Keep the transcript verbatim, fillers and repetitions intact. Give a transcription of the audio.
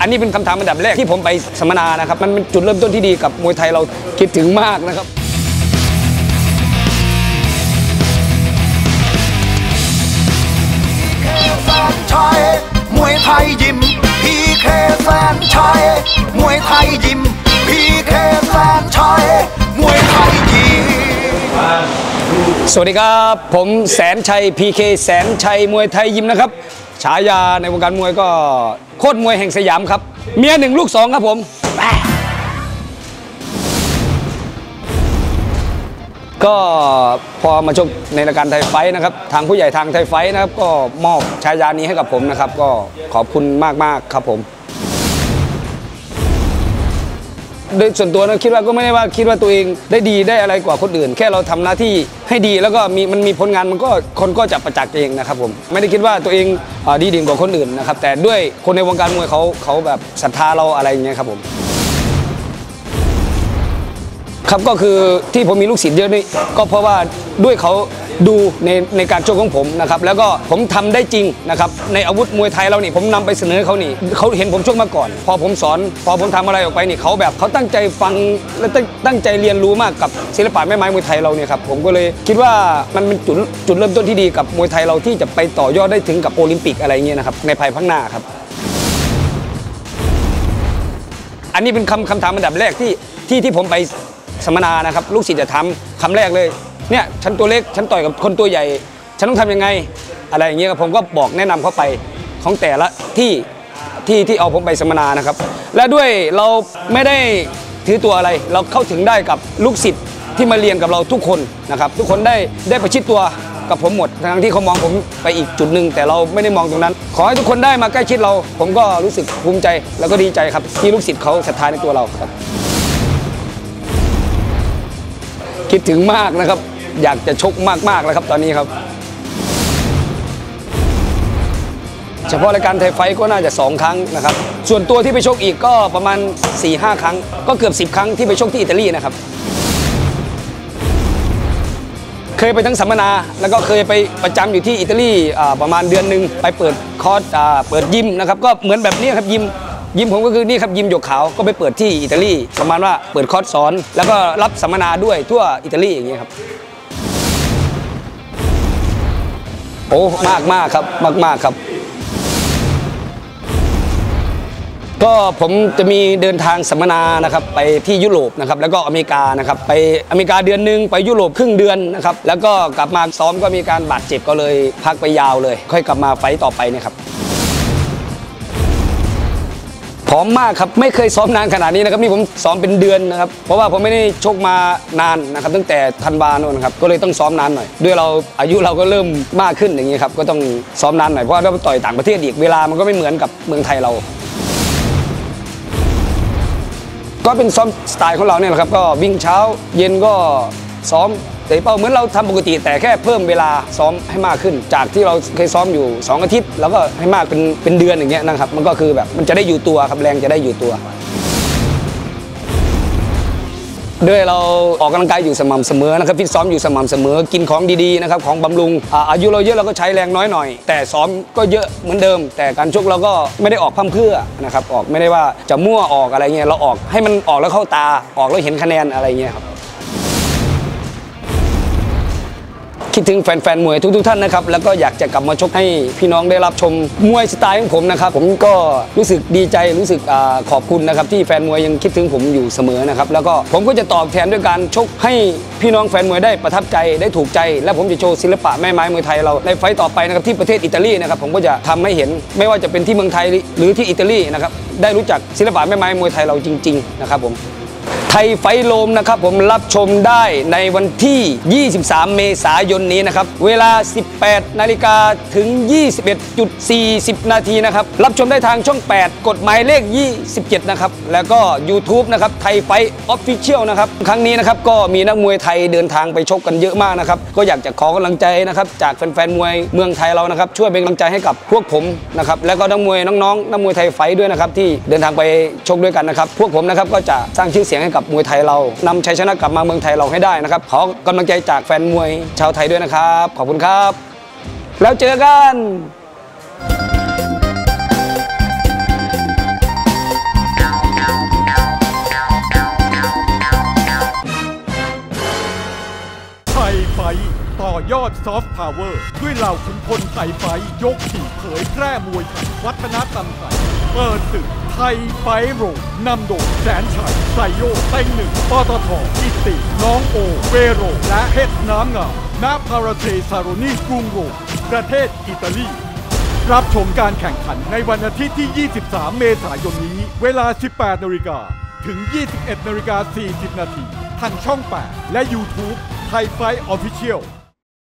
อันนี้เป็นคำถามอันดับแรกที่ผมไปสัมมนานะครับมันเป็นจุดเริ่มต้นที่ดีกับมวยไทยเราคิดถึงมากนะครับชัยมวยไทยยิมพีเคแสนชัยมวยไทยยิมพีเคแสนชัยมวยไทยยิมสวัสดีครับผมแสนชัย พี เค แสนชัยมวยไทยยิมนะครับฉายาในวงการมวยก็โคตรมวยแห่งสยามครับเมียหนึ่งลูกสองครับผมก็พอมาชกในรายการไทยไฟท์นะครับทางผู้ใหญ่ทางไทยไฟท์นะครับก็มอบฉายานี้ให้กับผมนะครับก็ขอบคุณมากๆครับผมโดยส่วนตัวนะคิดว่าก็ไม่ได้ว่าคิดว่าตัวเองได้ดีได้อะไรกว่าคนอื่นแค่เราทำหน้าที่ให้ดีแล้วก็มีมันมีผลงานมันก็คนก็จะประจักษ์เองนะครับผมไม่ได้คิดว่าตัวเองดีดิ่งกว่าคนอื่นนะครับแต่ด้วยคนในวงการมวยเขาเขาแบบศรัทธาเราอะไรอย่างเงี้ยครับผมครับก็คือที่ผมมีลูกศิษย์เยอะนี่ก็เพราะว่าด้วยเขาดูในในการชกของผมนะครับแล้วก็ผมทำได้จริงนะครับในอาวุธมวยไทยเรานี่ผมนำไปเสนอเขานี่เขาเห็นผมชกมาก่อนพอผมสอนพอผมทำอะไรออกไปนี่เขาแบบเขาตั้งใจฟังและตั้งใจเรียนรู้มากกับศิลปะแม่ไม้มวยไทยเราเนี่ยครับผมก็เลยคิดว่ามันเป็นจุดจุดเริ่มต้นที่ดีกับมวยไทยเราที่จะไปต่อยอดได้ถึงกับโอลิมปิกอะไรเงี้ยนะครับในภายภาคหน้าครับอันนี้เป็นคำคำถามอันดับแรกที่ที่ที่ผมไปสัมมนานะครับลูกศิษย์จะถามคำแรกเลยเนี่ยฉันตัวเล็กฉันต่อยกับคนตัวใหญ่ฉันต้องทำยังไงอะไรอย่างเงี้ยผมก็บอกแนะนำเขาไปของแต่ละที่ที่ที่เอาผมไปสัมมนานะครับและด้วยเราไม่ได้ถือตัวอะไรเราเข้าถึงได้กับลูกศิษย์ที่มาเรียนกับเราทุกคนนะครับทุกคนได้ได้ประชิดตัวกับผมหมดทั้งที่เขามองผมไปอีกจุดหนึ่งแต่เราไม่ได้มองตรงนั้นขอให้ทุกคนได้มาใกล้ชิดเราผมก็รู้สึกภูมิใจแล้วก็ดีใจครับที่ลูกศิษย์เขาศรัทธาในตัวเราครับคิดถึงมากนะครับอยากจะชกมากๆแล้วครับตอนนี้ครับเฉพาะรายการไทยไฟท์ก็น่าจะสองครั้งนะครับส่วนตัวที่ไปชกอีกก็ประมาณ สี่ห้า ครั้งก็เกือบสิบครั้งที่ไปชกที่อิตาลีนะครับเคยไปทั้งสัมมนาแล้วก็เคยไปประจำอยู่ที่อิตาลีประมาณเดือนหนึ่งไปเปิดคอร์สเปิดยิมนะครับก็เหมือนแบบนี้ครับยิมยิมผมก็คือนี่ครับยิมหยกขาวก็ไปเปิดที่อิตาลีประมาณว่าเปิดคอร์สสอนแล้วก็รับสัมมนาด้วยทั่วอิตาลีอย่างเงี้ยครับโอ้มากมากครับมากมากครับก็ผมจะมีเดินทางสัมมนานะครับไปที่ยุโรปนะครับแล้วก็อเมริกานะครับไปอเมริกาเดือนหนึ่งไปยุโรปครึ่งเดือนนะครับแล้วก็กลับมาซ้อมก็มีการบาดเจ็บก็เลยพักไปยาวเลยค่อยกลับมาไฟต์ต่อไปเนี่ยครับพร้อมมากครับไม่เคยซ้อมนานขนาดนี้นะครับนี่ผมซ้อมเป็นเดือนนะครับเพราะว่าผมไม่ได้ชกมานานนะครับตั้งแต่ธันวาโน่นครับก็เลยต้องซ้อมนานหน่อยด้วยเราอายุเราก็เริ่มมากขึ้นอย่างนี้ครับก็ต้องซ้อมนานหน่อยเพราะว่าเราต่อยต่างประเทศอีกเวลามันก็ไม่เหมือนกับเมืองไทยเราก็เป็นซ้อมสไตล์ของเราเนี่ยแหละครับก็วิ่งเช้าเย็นก็ซ้อมแต่เป้าเหมือนเราทำปกติแต่แค่เพิ่มเวลาซ้อมให้มากขึ้นจากที่เราเคยซ้อมอยู่สองอาทิตย์แล้วก็ให้มากเป็นเป็นเดือนอย่างเงี้ยนะครับมันก็คือแบบมันจะได้อยู่ตัวครับแรงจะได้อยู่ตัวด้วยเราออกกำลังกายอยู่สม่ำเสมอนะครับฟิตซ้อมอยู่สม่ำเสมอกินของดีๆนะครับของบำรุงอายุเราเยอะเราก็ใช้แรงน้อยหน่อยแต่ซ้อมก็เยอะเหมือนเดิมแต่การชกเราก็ไม่ได้ออกพร่ำเพรื่อนะครับออกไม่ได้ว่าจะมั่วออกอะไรเงี้ยเราออกให้มันออกแล้วเข้าตาออกแล้วเห็นคะแนนอะไรเงี้ยครับคิดถึงแฟนๆมวยทุกๆท่านนะครับแล้วก็อยากจะกลับมาชกให้พี่น้องได้รับชมมวยสไตล์ของผมนะครับผมก็รู้สึกดีใจรู้สึกขอบคุณนะครับที่แฟนมวยยังคิดถึงผมอยู่เสมอนะครับแล้วก็ผมก็จะตอบแทนด้วยการชกให้พี่น้องแฟนมวยได้ประทับใจได้ถูกใจและผมจะโชว์ศิลปะแม่ไม้มวยไทยเราในไฟต์ต่อไปนะครับที่ประเทศอิตาลีนะครับผมก็จะทำให้เห็นไม่ว่าจะเป็นที่เมืองไทยหรือที่อิตาลีนะครับได้รู้จักศิลปะแม่ไม้มวยไทยเราจริงๆนะครับผมไทยไฟโลมนะครับผมรับชมได้ในวันที่ยี่สิบสามเมษายนนี้นะครับเวลา สิบแปดนาฬิกา ถึง ยี่สิบเอ็ดนาฬิกาสี่สิบ นาทีนะครับรับชมได้ทางช่องแปดกฎหมายเลขยี่สิบเจ็ดนะครับแล้วก็ YouTube นะครับไทยไฟออฟฟิเชียลนะครับครั้งนี้นะครับก็มีนักมวยไทยเดินทางไปชกกันเยอะมากนะครับก็อยากจะขอกำลังใจนะครับจากแฟนๆมวยเมืองไทยเรานะครับช่วยเป็นกำลังใจให้กับพวกผมนะครับแล้วก็นักมวยน้องๆนักมวยไทยไฟด้วยนะครับที่เดินทางไปชกด้วยกันนะครับพวกผมนะครับก็จะสร้างชื่อเสียงให้กับมวยไทยเรานำชัยชนะกลับมาเมืองไทยเราให้ได้นะครับขอกำลังใจจากแฟนมวยชาวไทยด้วยนะครับขอบคุณครับแล้วเจอกันแบบซอฟต์พาวเวอร์ด้วยเหล่าขุนพลไต่ไฟยกขี่เผยแพร่มวยไทยวัฒนธรรมไทยเปิดศึกไทยไฟโรงนำโดยแสนชัยไซโยเต็งหนึ่งปตทอิติน้องโอเวโรและเพชรน้ำงามณพาราเทซาโรนีกรุงโรมประเทศอิตาลีรับชมการแข่งขันในวันอาทิตย์ที่ ยี่สิบสาม เมษายนนี้เวลา สิบแปดนาฬิกา ถึง ยี่สิบเอ็ดนาฬิกาสี่สิบนาทีทางช่อง แปด และ YouTube ไทยไฟท์ Official